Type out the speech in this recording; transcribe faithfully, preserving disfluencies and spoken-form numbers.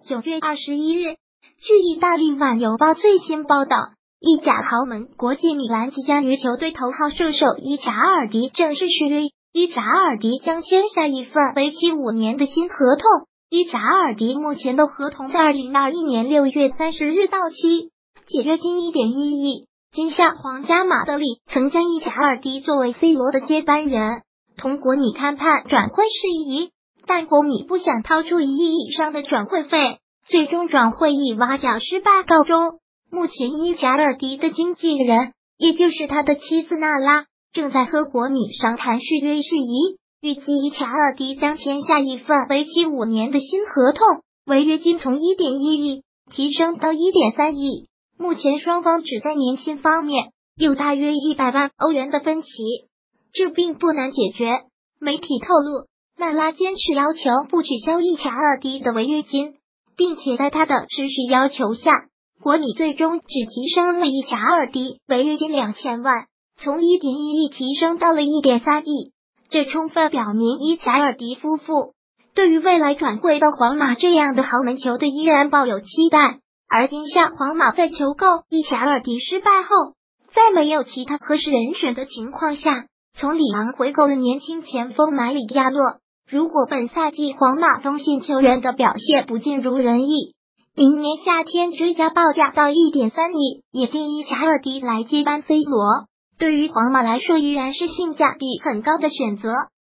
九月二十一日，据意大利晚邮报最新报道，意甲豪门国际米兰即将与球队头号射手伊查尔迪正式续约，伊查尔迪将签下一份为期五年的新合同。伊查尔迪目前的合同在二零二一年六月三十日到期，解约金 一点一亿。今夏皇家马德里曾将伊查尔迪作为 C 罗的接班人，同国米谈判转会事宜，但国米不想掏出一亿以上的转会费，最终转会以挖角失败告终。目前伊查尔迪的经纪人，也就是他的妻子娜拉，正在和国米商谈续约事宜，预计伊查尔迪将签下一份为期五年的新合同，违约金从 一点一亿提升到 一点三亿。目前双方只在年薪方面有大约一百万欧元的分歧，这并不难解决。媒体透露，娜拉坚持要求不取消伊查尔迪的违约金，并且在他的持续要求下，国米最终只提升了伊查尔迪违约金两千万，从 一点一亿提升到了 一点三亿。这充分表明伊查尔迪夫妇对于未来转会到皇马这样的豪门球队依然抱有期待。而今夏皇马在求购伊查尔迪失败后，在没有其他合适人选的情况下，从里昂回购了年轻前锋马里亚诺。如果本赛季皇马中线球员的表现不尽如人意，明年夏天追加报价到 一点三亿，也建议伊查尔迪来接班 C 罗。对于皇马来说，依然是性价比很高的选择。